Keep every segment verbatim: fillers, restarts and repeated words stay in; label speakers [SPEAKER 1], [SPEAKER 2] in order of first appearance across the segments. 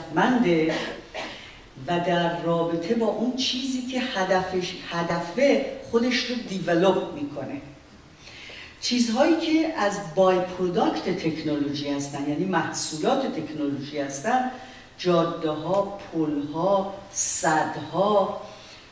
[SPEAKER 1] هدفمنده و در رابطه با اون چیزی که هدفش هدفه خودش رو دیولوپ میکنه. چیزهایی که از بای پروداکت تکنولوژی هستن، یعنی محصولات تکنولوژی هستن، جاده ها، پل ها، سدها،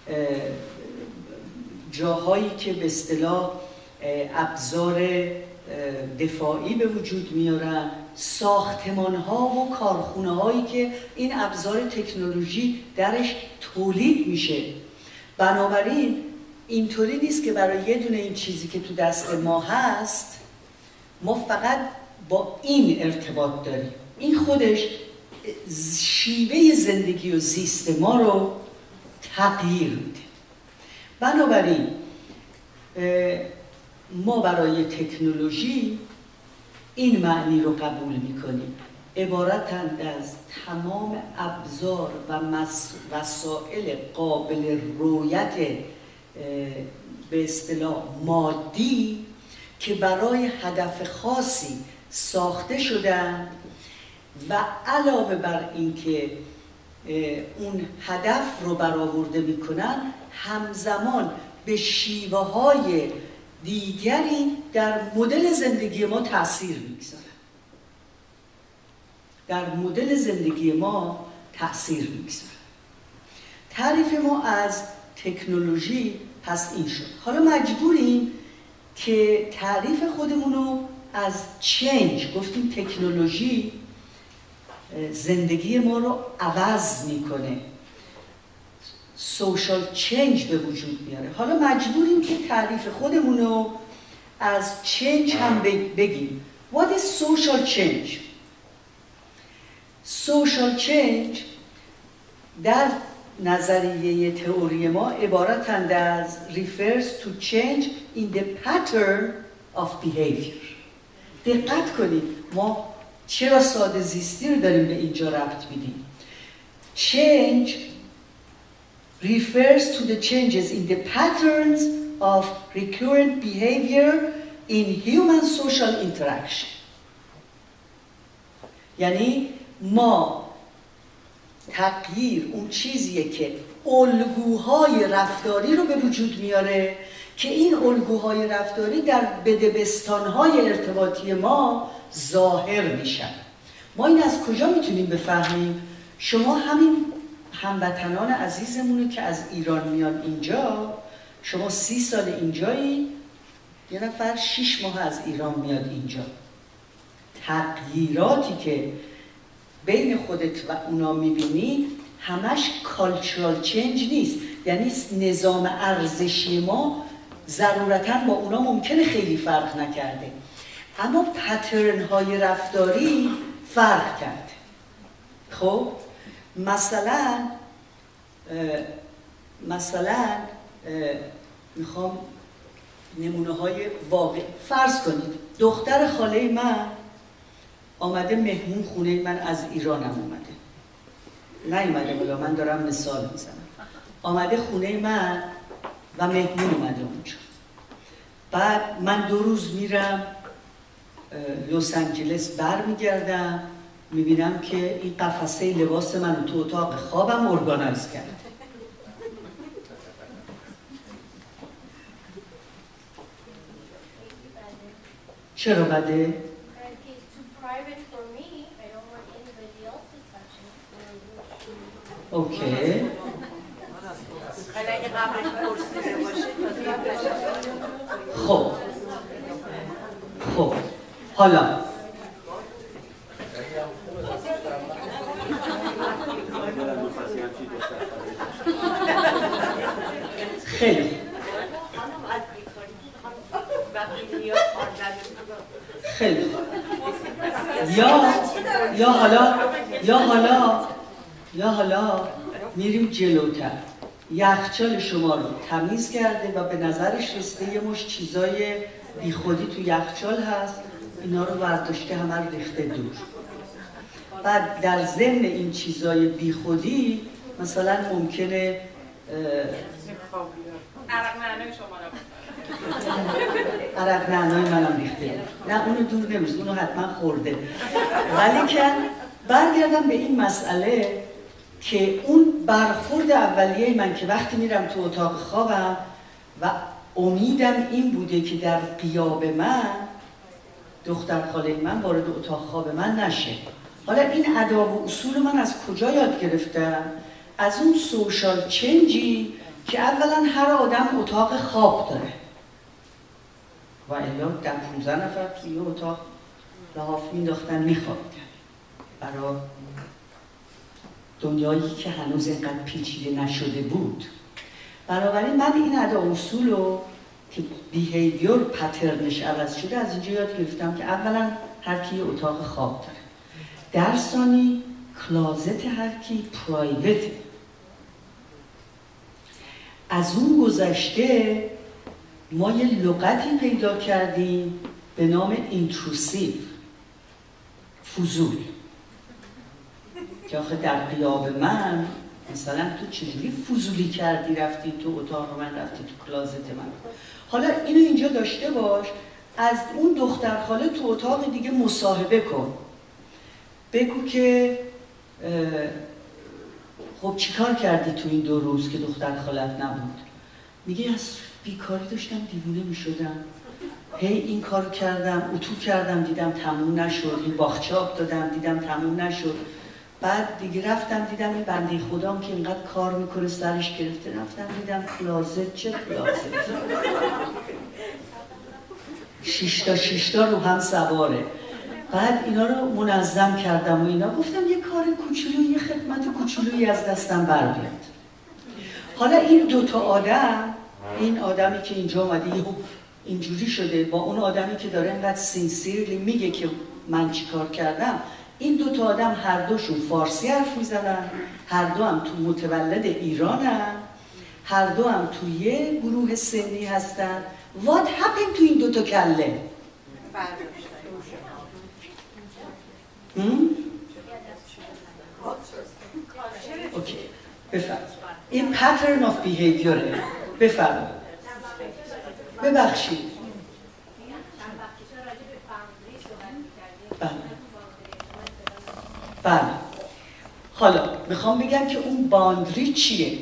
[SPEAKER 1] جاهایی که به اصطلاح ابزار دفاعی به وجود میارن، ساختمان ها و کارخونه هایی که این ابزار تکنولوژی درش تولید میشه. بنابراین اینطوری نیست که برای یه دونه این چیزی که تو دست ما هست ما فقط با این ارتباط داریم. این خودش شیوه زندگی و زیست ما رو تغییر میده. بنابراین ما برای تکنولوژی این معنی رو قبول میکنیم: عبارتند از تمام ابزار و وسایل قابل رویت به اصطلاح مادی که برای هدف خاصی ساخته شدن و علاوه بر اینکه اون هدف رو برآورده میکنن، همزمان به شیوه های دیگری در مدل زندگی ما تأثیر میگذارن. در مدل زندگی ما تأثیر میگذارن. تعریف ما از تکنولوژی پس این شد. حالا مجبوریم که تعریف خودمون رو از چنج، گفتیم تکنولوژی زندگی ما رو عوض میکنه، سوشال چنج به وجود میاره. حالا مجبوریم که تعریف خودمون رو از چنج هم بگیم. What is social change؟ social change در نظریه تئوری ما عبارتند از refers to change in the pattern of behavior. دقت کنید ما چرا ساده زیستی رو داریم به اینجا ربط میدیم. Change refers to the changes in the patterns of recurrent behavior in human social interaction. یعنی ما تغییر اون چیزیه که الگوهای رفتاری رو به وجود میاره که این الگوهای رفتاری در بدبستانهای ارتباطی ما ظاهر میشن. ما این از کجا میتونیم بفهمیم؟ شما همین هموطنان عزیزمونو که از ایران میان اینجا، شما سی سال اینجایی، یه نفر شیش ماه از ایران میاد اینجا، تغییراتی که بین خودت و اونا میبینی همش کالچرال چنج نیست، یعنی نظام ارزشی ما ضرورتاً با اونا ممکنه خیلی فرق نکرده، اما پترن های رفتاری فرق کرده. خب مثلا مثلا میخوام نمونه های واقع فرض کنید. دختر خاله من آمده مهمون خونه من، از ایرانم اومده، نیومده بلا، من دارم مثال میزنم. آمده خونه من و مهمون اومده اونجا. بعد من دو روز میرم لس آنجلس، بر میگردم میبینم که این قفسه لباس من تو اتاق خوابم ارگانایز کرده. چرا بده؟ اوکی. خب خب حالا خیلی خیلی یا یا حالا یا حالا یا حالا میریم جلوتر. یخچال شما رو تمیز کرده و به نظرش رسیده یه مش چیزای بیخودی تو یخچال هست، اینا رو برداشته همه رو ریخته دور. بعد در ضمن این چیزای بیخودی مثلا ممکنه
[SPEAKER 2] عرق نعنای شما رو
[SPEAKER 1] عرق نعنای منم ریخته، نه اونو دور نمیشه، اونو حتما خورده، ولی که برگردم به این مسئله که اون برخورد اولیه من که وقتی میرم تو اتاق خوابم و امیدم این بوده که در غیاب من دختر خاله من وارد اتاق خواب من نشه. حالا این آداب و اصول من از کجا یاد گرفتم؟ از اون سوشال چنجی که اولا هر آدم اتاق خواب داره و الا در پونزده نفر توی اتاق لحاف مینداختن میخوابیدن برای دنیایی که هنوز اینقدر پیچیده نشده بود. بنابراین من این ادا اصول رو که بیهیویر پترنش عوض شده از اینجا یاد گرفتم که اولا هر کی اتاق خواب داره، در ثانی کلازت هر کی پرایوته. از اون گذشته ما یه لغتی پیدا کردیم به نام اینتروسیو، فضول، که آخه در غیاب من مثلا تو چجوری فضولی کردی رفتی تو اتاق من، رفتی تو کلازت من. حالا اینو اینجا داشته باش، از اون دختر خاله تو اتاق دیگه مصاحبه کن، بگو که خب چیکار کردی تو این دو روز که دختر خالت نبود؟ میگه از بیکاری داشتم دیوونه میشدم، هی این کارو کردم، اتو کردم دیدم تموم نشد، این باغچه آب دادم دیدم تموم نشد، بعد دیگه رفتم دیدم این بنده خدام که اینقدر کار میکنه سرش گرفته، رفتم دیدم کلازت، چه کلازت شیشتا شیشتا رو هم سواره، بعد اینا رو منظم کردم و اینا، گفتم یه کار کوچولو، یه خدمت کوچولویی از دستم بر بیاد. حالا این دوتا آدم، این آدمی که اینجا اومده اینجوری شده با اون آدمی که داره اینقدر سینسیرلی میگه که من چی کار کردم، این دوتا آدم هر دوشون فارسی حرف میزنن، هر دو هم تو متولد ایرانن، هر دو هم توی یه گروه سنی هستن. What happened تو این دوتا کله؟ هم؟ اوکی بفرم این pattern of behavior بفرم ببخشید بله بله حالا میخوام بگم که اون باندری چیه؟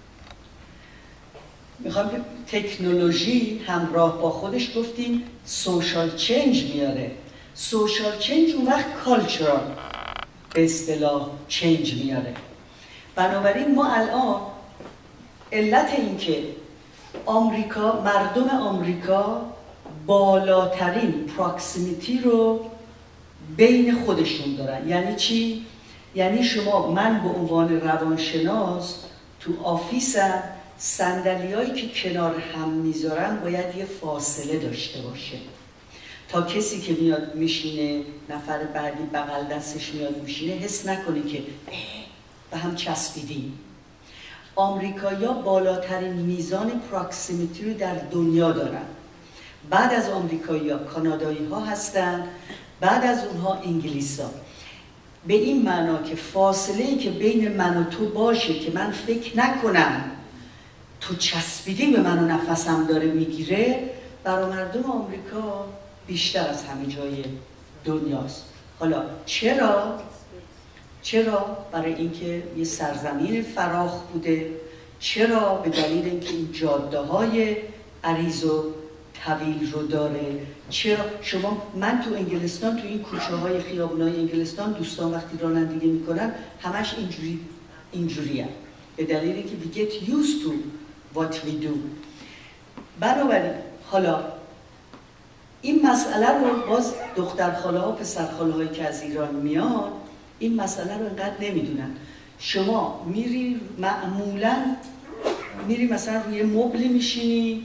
[SPEAKER 1] میخوام که تکنولوژی همراه با خودش گفتیم سوشال چنج میاره. سوشال چنج اون وقت کالچرال به اصطلاح چنج میاره. بنابراین ما الان علت این که آمریکا، مردم آمریکا بالاترین پراکسیمیتی رو بین خودشون دارن. یعنی چی؟ یعنی شما، من به عنوان روانشناس تو آفیسم صندلیایی که کنار هم میذارن باید یه فاصله داشته باشه تا کسی که میاد میشینه، نفر بعدی بغل دستش میاد میشینه، حس نکنه که به هم چسبیدیم. آمریکایی‌ها بالاترین میزان پراکسیمیتی رو در دنیا دارن. بعد از آمریکایی‌ها کانادایی‌ها هستن، بعد از اونها انگلیس‌ها. به این معنا که فاصله‌ای که بین من و تو باشه که من فکر نکنم تو چسبیدی به من و نفسم داره میگیره، برای مردم آمریکا بیشتر از همه جای دنیاست. حالا چرا؟ چرا؟ برای اینکه یه سرزمین فراخ بوده. چرا؟ به دلیل اینکه این جاده های عریض و طویل رو داره. چرا؟ شما، من تو انگلستان، تو این کوچه های خیابون های انگلستان، دوستان وقتی رانندگی میکنن همش اینجوری اینجوری هم. به دلیل اینکه we get used to what we do. بنابراین حالا این مسئله رو باز دختر خاله ها، پسر خاله هایی که از ایران میان این مسئله رو انقدر نمیدونن. شما میری معمولا میری مثلا روی مبلی میشینی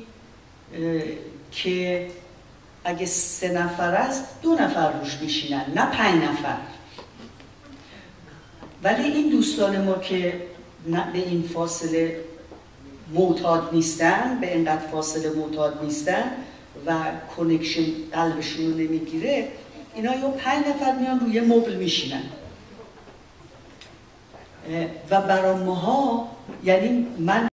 [SPEAKER 1] که اگه سه نفر است دو نفر روش میشینن، نه پنج نفر. ولی این دوستان ما که به این فاصله معتاد نیستن، به اینقدر فاصله معتاد نیستن و کانکشن قلبشون رو نمیگیره، اینا یا پنج نفر میان روی مبل میشینن و برای ماها، یعنی من